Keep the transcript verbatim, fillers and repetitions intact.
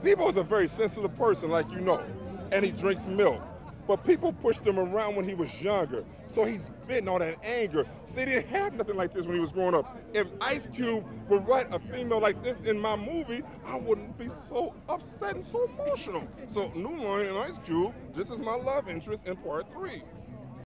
Deebo is a very sensitive person, like you know, and he drinks milk. But people pushed him around when he was younger, so he's fitting all that anger. See, he didn't have nothing like this when he was growing up. If Ice Cube would write a female like this in my movie, I wouldn't be so upset and so emotional. So New Line and Ice Cube, this is my love interest in part three.